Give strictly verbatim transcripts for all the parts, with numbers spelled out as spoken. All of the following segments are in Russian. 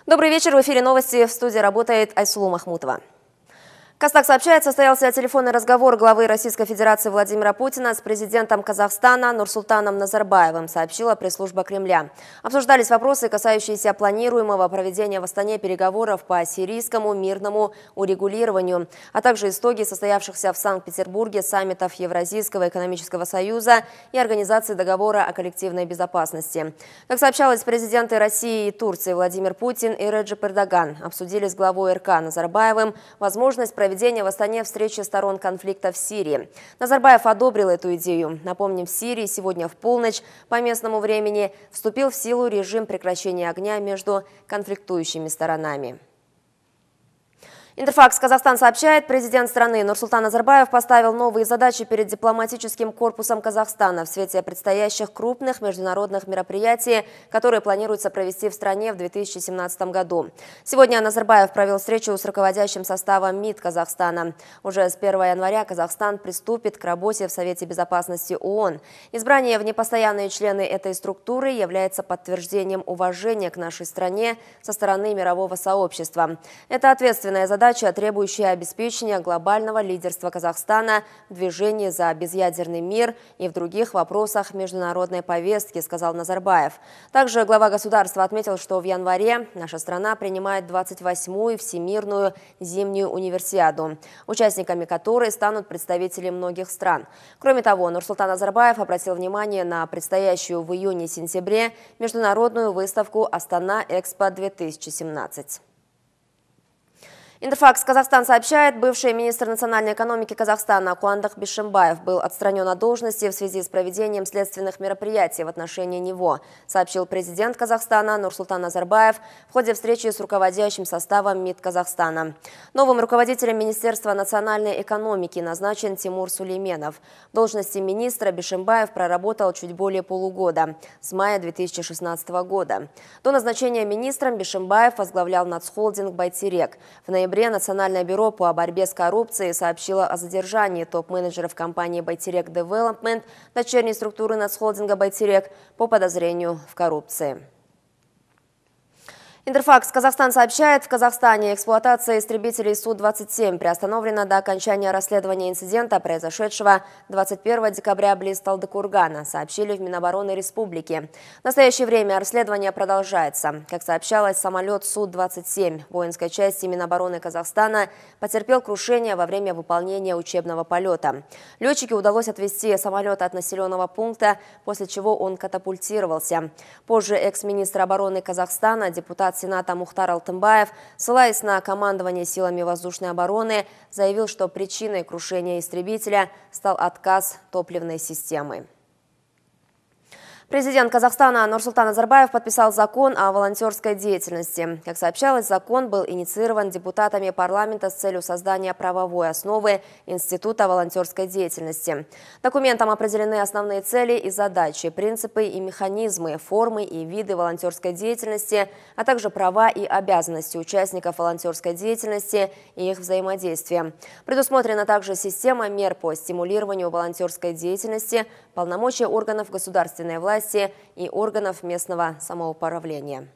Добрый вечер. В эфире новости. В студии работает Айсулу Махмутова. Костак сообщает, состоялся телефонный разговор главы Российской Федерации Владимира Путина с президентом Казахстана Нурсултаном Назарбаевым, сообщила пресс-служба Кремля. Обсуждались вопросы, касающиеся планируемого проведения в Астане переговоров по сирийскому мирному урегулированию, а также итоги состоявшихся в Санкт-Петербурге саммитов Евразийского экономического союза и Организации договора о коллективной безопасности. Как сообщалось, президенты России и Турции Владимир Путин и Реджеп Эрдоган обсудили с главой эр ка Назарбаевым возможность проведения в Астане встречи сторон конфликта в Сирии. Назарбаев одобрил эту идею. Напомним, в Сирии сегодня в полночь по местному времени вступил в силу режим прекращения огня между конфликтующими сторонами. Интерфакс Казахстан сообщает, президент страны Нурсултан Назарбаев поставил новые задачи перед дипломатическим корпусом Казахстана в свете предстоящих крупных международных мероприятий, которые планируется провести в стране в две тысячи семнадцатом году. Сегодня Назарбаев провел встречу с руководящим составом МИД Казахстана. Уже с первого января Казахстан приступит к работе в Совете безопасности ООН. Избрание в непостоянные члены этой структуры является подтверждением уважения к нашей стране со стороны мирового сообщества. Это ответственная задача, требующая обеспечения глобального лидерства Казахстана в движении за безъядерный мир и в других вопросах международной повестки, сказал Назарбаев. Также глава государства отметил, что в январе наша страна принимает двадцать восьмую Всемирную зимнюю универсиаду, участниками которой станут представители многих стран. Кроме того, Нурсултан Назарбаев обратил внимание на предстоящую в июне-сентябре международную выставку «Астана-Экспо-две тысячи семнадцать». Интерфакс Казахстан сообщает, бывший министр национальной экономики Казахстана Куандык Бишимбаев был отстранен от должности в связи с проведением следственных мероприятий в отношении него, сообщил президент Казахстана Нурсултан Назарбаев в ходе встречи с руководящим составом МИД Казахстана. Новым руководителем Министерства национальной экономики назначен Тимур Сулейменов. В должности министра Бишимбаев проработал чуть более полугода, с мая две тысячи шестнадцатого года. До назначения министром Бишимбаев возглавлял нацхолдинг «Байтерек». В ноябре Национальное бюро по борьбе с коррупцией сообщило о задержании топ-менеджеров компании «Байтерек Девелопмент», дочерней структуры нацхолдинга «Байтерек», по подозрению в коррупции. Интерфакс Казахстан сообщает, в Казахстане эксплуатация истребителей Су двадцать семь приостановлена до окончания расследования инцидента, произошедшего двадцать первого декабря близ Талдыкургана, сообщили в Минобороны Республики. В настоящее время расследование продолжается. Как сообщалось, самолет Су двадцать семь воинской части Минобороны Казахстана потерпел крушение во время выполнения учебного полета. Летчике удалось отвести самолет от населенного пункта, после чего он катапультировался. Позже экс-министр обороны Казахстана, депутат Сената Мухтар Алтынбаев, ссылаясь на командование силами воздушной обороны, заявил, что причиной крушения истребителя стал отказ топливной системы. Президент Казахстана Нурсултан Назарбаев подписал закон о волонтерской деятельности. Как сообщалось, закон был инициирован депутатами парламента с целью создания правовой основы Института волонтерской деятельности. Документом определены основные цели и задачи, принципы и механизмы, формы и виды волонтерской деятельности, а также права и обязанности участников волонтерской деятельности и их взаимодействия. Предусмотрена также система мер по стимулированию волонтерской деятельности, полномочия органов государственной власти и органов местного самоуправления.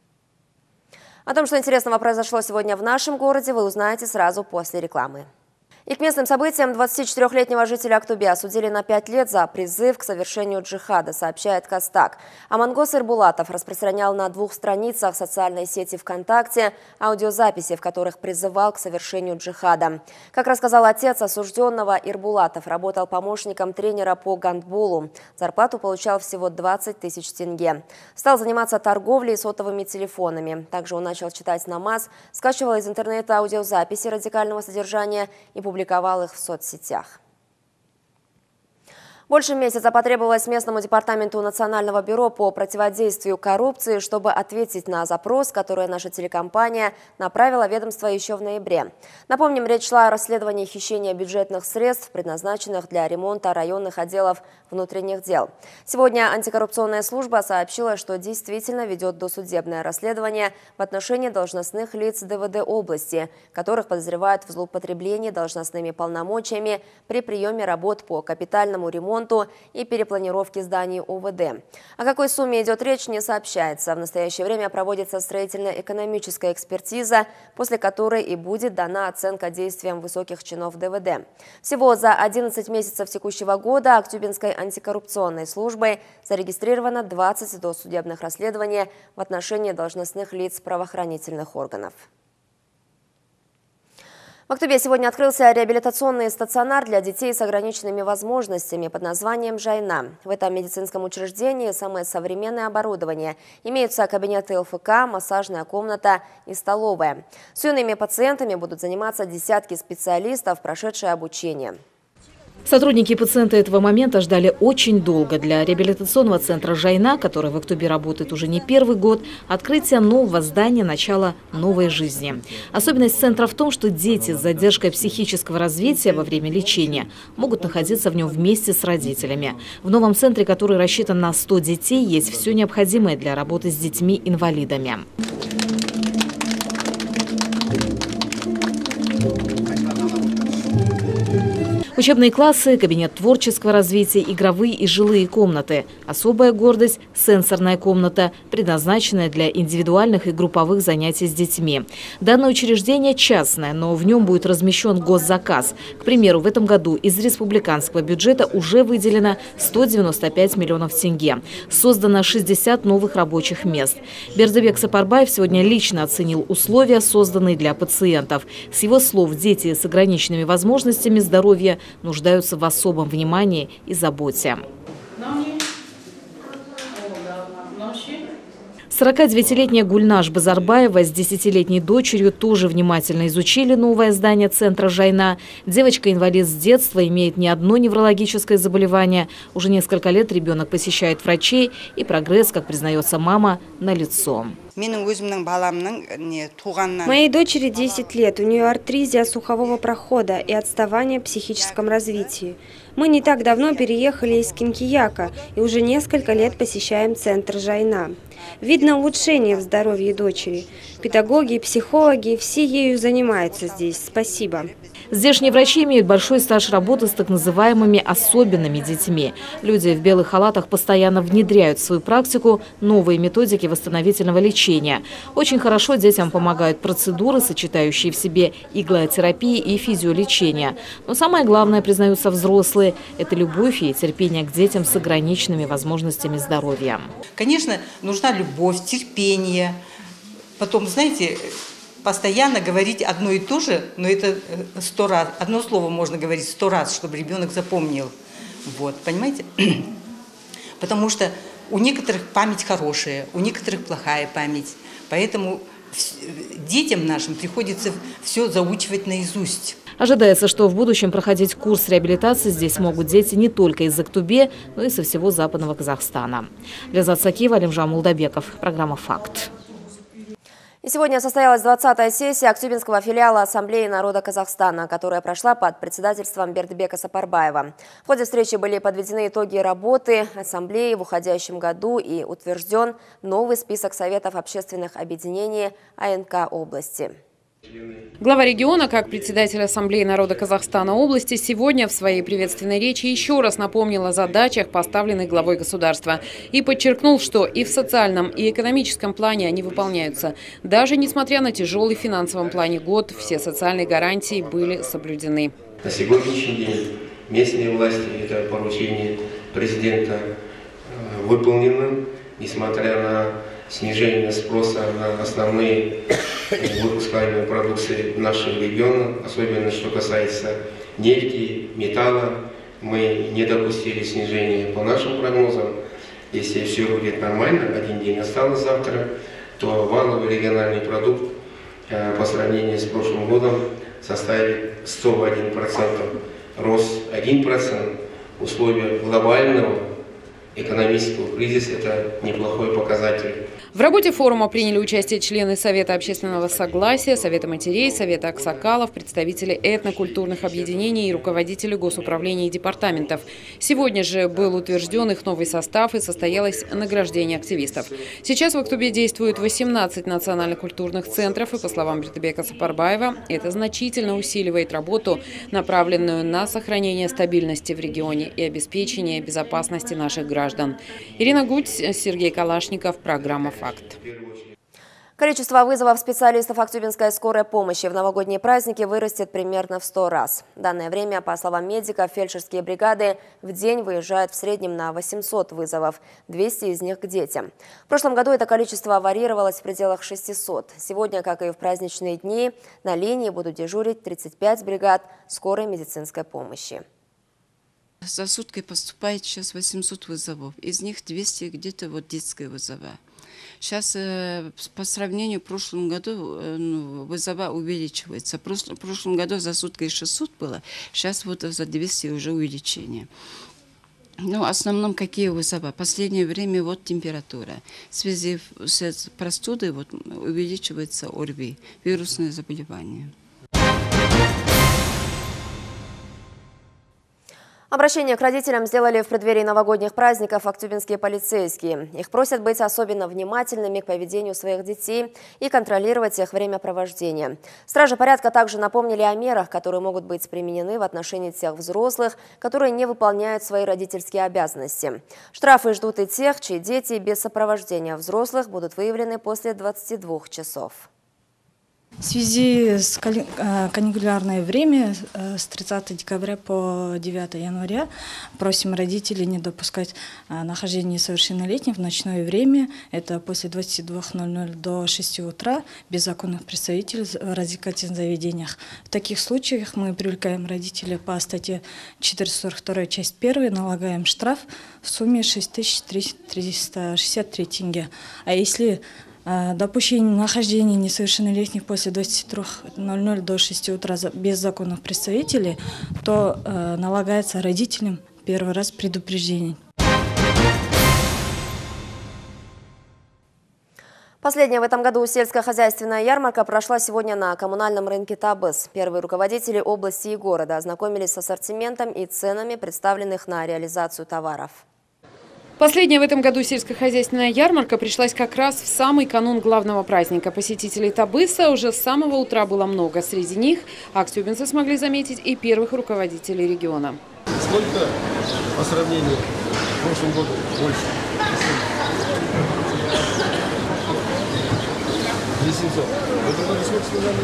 О том, что интересного произошло сегодня в нашем городе, вы узнаете сразу после рекламы. И к местным событиям двадцатичетырёхлетнего жителя Актубе осудили на пять лет за призыв к совершению джихада, сообщает Костак. Амангос Ирбулатов распространял на двух страницах социальной сети ВКонтакте аудиозаписи, в которых призывал к совершению джихада. Как рассказал отец осужденного, Ирбулатов работал помощником тренера по гандболу. Зарплату получал всего двадцать тысяч тенге. Стал заниматься торговлей сотовыми телефонами. Также он начал читать намаз, скачивал из интернета аудиозаписи радикального содержания и публиковал публиковал их в соцсетях. Больше месяца потребовалось местному департаменту Национального бюро по противодействию коррупции, чтобы ответить на запрос, который наша телекомпания направила ведомство еще в ноябре. Напомним, речь шла о расследовании хищения бюджетных средств, предназначенных для ремонта районных отделов внутренних дел. Сегодня антикоррупционная служба сообщила, что действительно ведет досудебное расследование в отношении должностных лиц дэ вэ дэ области, которых подозревают в злоупотреблении должностными полномочиями при приеме работ по капитальному ремонту ремонту и перепланировке зданий ОВД. О какой сумме идет речь, не сообщается. В настоящее время проводится строительно-экономическая экспертиза, после которой и будет дана оценка действиям высоких чинов ДВД. Всего за одиннадцать месяцев текущего года Актюбинской антикоррупционной службой зарегистрировано двадцать досудебных расследований в отношении должностных лиц правоохранительных органов. В Актубе сегодня открылся реабилитационный стационар для детей с ограниченными возможностями под названием «Жайна». В этом медицинском учреждении самое современное оборудование. Имеются кабинеты ЛФК, массажная комната и столовая. С юными пациентами будут заниматься десятки специалистов, прошедшие обучение. Сотрудники и пациенты этого момента ждали очень долго. Для реабилитационного центра «Жайна», который в Актубе работает уже не первый год, открытие нового здания – начало новой жизни. Особенность центра в том, что дети с задержкой психического развития во время лечения могут находиться в нем вместе с родителями. В новом центре, который рассчитан на сто детей, есть все необходимое для работы с детьми-инвалидами. Учебные классы, кабинет творческого развития, игровые и жилые комнаты. Особая гордость – сенсорная комната, предназначенная для индивидуальных и групповых занятий с детьми. Данное учреждение частное, но в нем будет размещен госзаказ. К примеру, в этом году из республиканского бюджета уже выделено сто девяносто пять миллионов тенге. Создано шестьдесят новых рабочих мест. Бердыбек Сапарбаев сегодня лично оценил условия, созданные для пациентов. С его слов, дети с ограниченными возможностями здоровья нуждаются в особом внимании и заботе. сорокадевятилетняя Гульнаш Базарбаева с десятилетней дочерью тоже внимательно изучили новое здание центра «Жайна». Девочка-инвалид с детства, имеет не одно неврологическое заболевание. Уже несколько лет ребенок посещает врачей, и прогресс, как признается мама, налицо. Моей дочери десять лет, у нее артризия слухового прохода и отставание в психическом развитии. Мы не так давно переехали из Кинкияка и уже несколько лет посещаем центр «Жайна». Видно улучшение в здоровье дочери. Педагоги и психологи все ею занимаются здесь. Спасибо. Здешние врачи имеют большой стаж работы с так называемыми особенными детьми. Люди в белых халатах постоянно внедряют в свою практику новые методики восстановительного лечения. Очень хорошо детям помогают процедуры, сочетающие в себе иглотерапии и физиолечение. Но самое главное, признаются взрослые, это любовь и терпение к детям с ограниченными возможностями здоровья. Конечно, нужна любовь, терпение. Потом, знаете, постоянно говорить одно и то же, но это сто раз, одно слово можно говорить сто раз, чтобы ребенок запомнил. Вот, понимаете? Потому что у некоторых память хорошая, у некоторых плохая память. Поэтому детям нашим приходится все заучивать наизусть. Ожидается, что в будущем проходить курс реабилитации здесь могут дети не только из Актубе, но и со всего западного Казахстана. Лязат Сакиева, Алимжан Мулдабеков. Программа «Факт». И сегодня состоялась двадцатая сессия Актюбинского филиала Ассамблеи народа Казахстана, которая прошла под председательством Бердыбека Сапарбаева. В ходе встречи были подведены итоги работы Ассамблеи в уходящем году и утвержден новый список советов общественных объединений АНК области. Глава региона, как председатель Ассамблеи народа Казахстана области, сегодня в своей приветственной речи еще раз напомнил о задачах, поставленных главой государства, и подчеркнул, что и в социальном, и экономическом плане они выполняются. Даже несмотря на тяжелый в финансовом плане год, все социальные гарантии были соблюдены. На сегодняшний день местные власти, это поручение президента, выполнено, несмотря на снижение спроса на основные выпускаемые продукции нашего региона, особенно что касается нефти, металла. Мы не допустили снижения по нашим прогнозам. Если все будет нормально, один день осталось завтра, то валовый региональный продукт по сравнению с прошлым годом составит сто один процент. Рост один процент. Условия глобального экономического кризиса это неплохой показатель. В работе форума приняли участие члены Совета общественного согласия, Совета матерей, Совета аксакалов, представители этнокультурных объединений и руководители госуправления и департаментов. Сегодня же был утвержден их новый состав и состоялось награждение активистов. Сейчас в Актубе действует восемнадцать национально-культурных центров, и, по словам Бердыбека Сапарбаева, это значительно усиливает работу, направленную на сохранение стабильности в регионе и обеспечение безопасности наших граждан. Ирина Гудь, Сергей Калашников, программа «Факт». Количество вызовов специалистов Актюбинской скорой помощи в новогодние праздники вырастет примерно в сто раз. В данное время, по словам медиков, фельдшерские бригады в день выезжают в среднем на восемьсот вызовов, двести из них к детям. В прошлом году это количество варьировалось в пределах шестисот. Сегодня, как и в праздничные дни, на линии будут дежурить тридцать пять бригад скорой медицинской помощи. За сутки поступает сейчас восемьсот вызовов, из них двести где-то вот детские вызовы. Сейчас э, по сравнению с прошлым году э, ну, вызова увеличивается. В прошлом, в прошлом году за сутки шестьсот было, сейчас вот за двести уже увеличение. Ну, в основном какие вызова? В последнее время вот температура. В связи с простудой вот, увеличивается ОРВИ, вирусное заболевание. Обращение к родителям сделали в преддверии новогодних праздников актюбинские полицейские. Их просят быть особенно внимательными к поведению своих детей и контролировать их времяпровождение. Стражи порядка также напомнили о мерах, которые могут быть применены в отношении тех взрослых, которые не выполняют свои родительские обязанности. Штрафы ждут и тех, чьи дети без сопровождения взрослых будут выявлены после двадцати двух часов. В связи с каникулярное время с тридцатого декабря по девятое января просим родителей не допускать нахождения несовершеннолетних в ночное время. Это после двадцати двух ноль-ноль до шести утра без законных представителей в развлекательных заведениях. В таких случаях мы привлекаем родителей по статье четыреста сорок два, часть первая, налагаем штраф в сумме шесть тысяч триста шестьдесят три тенге. А если допущение нахождения несовершеннолетних после двадцати трёх ноль-ноль до шести утра без законных представителей, то э, налагается родителям первый раз предупреждение. Последняя в этом году сельскохозяйственная ярмарка прошла сегодня на коммунальном рынке Табыс. Первые руководители области и города ознакомились с ассортиментом и ценами, представленных на реализацию товаров. Последняя в этом году сельскохозяйственная ярмарка пришлась как раз в самый канун главного праздника. Посетителей Табыса уже с самого утра было много. Среди них актюбинцы смогли заметить и первых руководителей региона. Сколько по сравнению с прошлым годом больше? восемьсот. В этом году сколько сказали?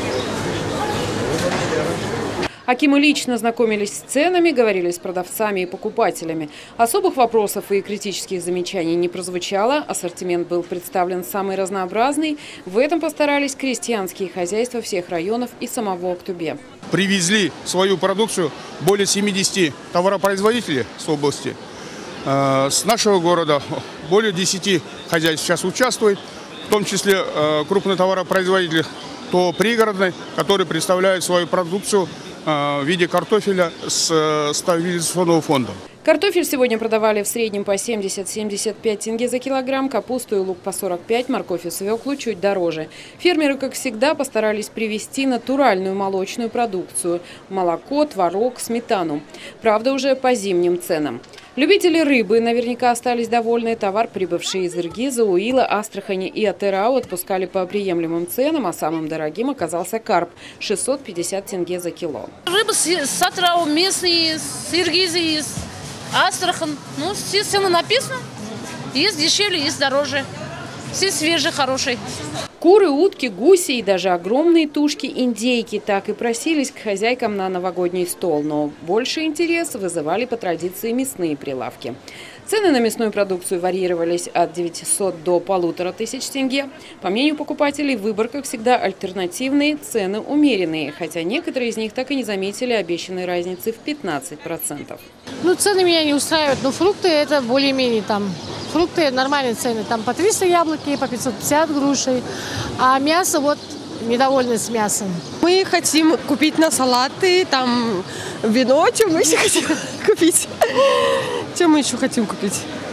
Акимы лично знакомились с ценами, говорили с продавцами и покупателями. Особых вопросов и критических замечаний не прозвучало. Ассортимент был представлен самый разнообразный. В этом постарались крестьянские хозяйства всех районов и самого Актубе. Привезли свою продукцию более семидесяти товаропроизводителей с области. С нашего города более десяти хозяйств сейчас участвует, в том числе крупные товаропроизводители, то пригородные, которые представляют свою продукцию в виде картофеля с стабилизационного фонда. Картофель сегодня продавали в среднем по семьдесят — семьдесят пять тенге за килограмм, капусту и лук по сорок пять, морковь и свеклу чуть дороже. Фермеры, как всегда, постарались привезти натуральную молочную продукцию – молоко, творог, сметану. Правда, уже по зимним ценам. Любители рыбы наверняка остались довольны. Товар, прибывший из Иргиза, Уила, Астрахани и Атырау, отпускали по приемлемым ценам, а самым дорогим оказался карп – шестьсот пятьдесят тенге за кило. Рыба с Атырау местные, с Иргиза, из Астрахань. Ну, все цены написано. Есть дешевле, есть дороже. Все свежие, хорошие. Куры, утки, гуси и даже огромные тушки индейки так и просились к хозяйкам на новогодний стол. Но больше интерес вызывали по традиции мясные прилавки. Цены на мясную продукцию варьировались от девятисот до полутора тысяч тенге. По мнению покупателей, выбор, как всегда, альтернативный, цены умеренные. Хотя некоторые из них так и не заметили обещанной разницы в пятнадцать процентов. Ну, цены меня не устраивают, но фрукты это более-менее там. Фрукты нормальные цены, там по триста яблоки, по пятьсот пятьдесят грушей. А мясо вот недовольны с мясом. Мы хотим купить на салаты, там вино, чем мы еще хотим купить. Чем мы еще хотим купить?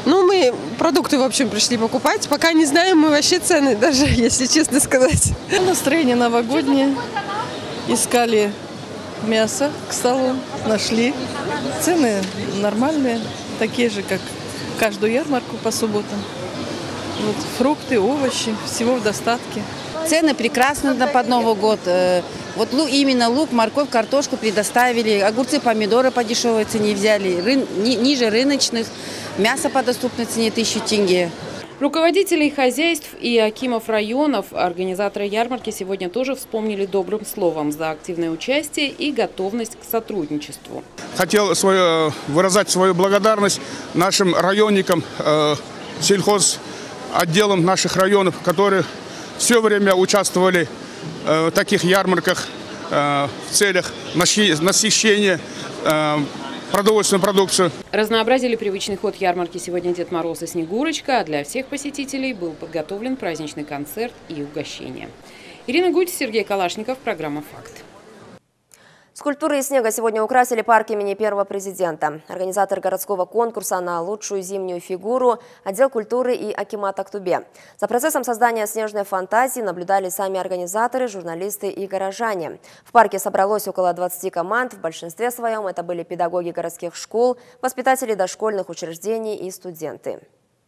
Ну, мы продукты, в общем, пришли покупать. Пока не знаем мы вообще цены даже, если честно сказать. Настроение новогоднее. Искали мясо к столу, нашли. Цены нормальные, такие же, как каждую ярмарку по субботам. Вот, фрукты, овощи, всего в достатке. Цены прекрасны под Новый год. Вот именно лук, морковь, картошку предоставили. Огурцы, помидоры по дешевой цене взяли. Рын, ни, ниже рыночных. Мясо по доступной цене тысячу тенге. Руководителей хозяйств и акимов районов организаторы ярмарки сегодня тоже вспомнили добрым словом за активное участие и готовность к сотрудничеству. Хотел свое, выражать свою благодарность нашим районникам, э, сельхозотделам наших районов, которые все время участвовали э, в таких ярмарках э, в целях насыщения э, продовольственную продукцию. Разнообразили привычный ход ярмарки сегодня Дед Мороз и Снегурочка, а для всех посетителей был подготовлен праздничный концерт и угощение. Ирина Гуть, Сергей Калашников, программа «Факт». Скульптуры из снега сегодня украсили парк имени первого президента. Организатор городского конкурса на лучшую зимнюю фигуру – отдел культуры и акимат Актубе. За процессом создания снежной фантазии наблюдали сами организаторы, журналисты и горожане. В парке собралось около двадцати команд. В большинстве своем это были педагоги городских школ, воспитатели дошкольных учреждений и студенты.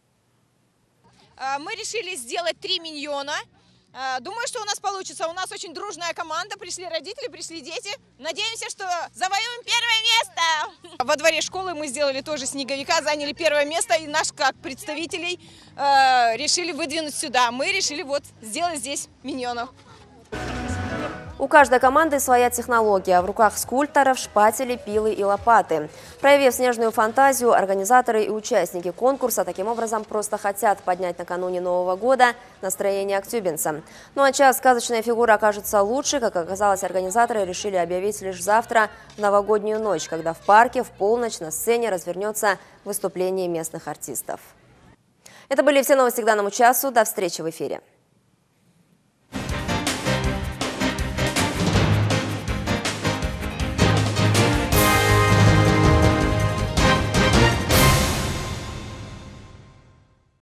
Мы решили сделать три миньона. Думаю, что у нас получится. У нас очень дружная команда. Пришли родители, пришли дети. Надеемся, что завоюем первое место. Во дворе школы мы сделали тоже снеговика, заняли первое место. И наш, как представителей, решили выдвинуть сюда. Мы решили вот сделать здесь миньонов. У каждой команды своя технология. В руках скульпторов шпатели, пилы и лопаты. Проявив снежную фантазию, организаторы и участники конкурса таким образом просто хотят поднять накануне Нового года настроение актюбинцам. Ну а чья сказочная фигура окажется лучше, как оказалось, организаторы решили объявить лишь завтра, в новогоднюю ночь, когда в парке в полночь на сцене развернется выступление местных артистов. Это были все новости к данному часу. До встречи в эфире.